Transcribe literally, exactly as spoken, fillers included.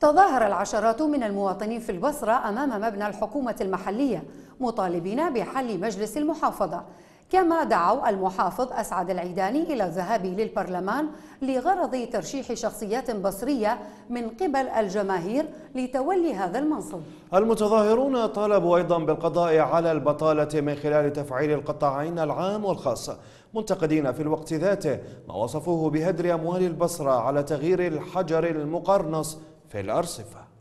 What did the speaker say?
تظاهر العشرات من المواطنين في البصرة أمام مبنى الحكومة المحلية مطالبين بحل مجلس المحافظة، كما دعوا المحافظ أسعد العيداني إلى الذهاب للبرلمان لغرض ترشيح شخصيات بصرية من قبل الجماهير لتولي هذا المنصب. المتظاهرون طالبوا أيضا بالقضاء على البطالة من خلال تفعيل القطاعين العام والخاص، منتقدين في الوقت ذاته ما وصفوه بهدر أموال البصرة على تغيير الحجر المقرنص في الأرصفة.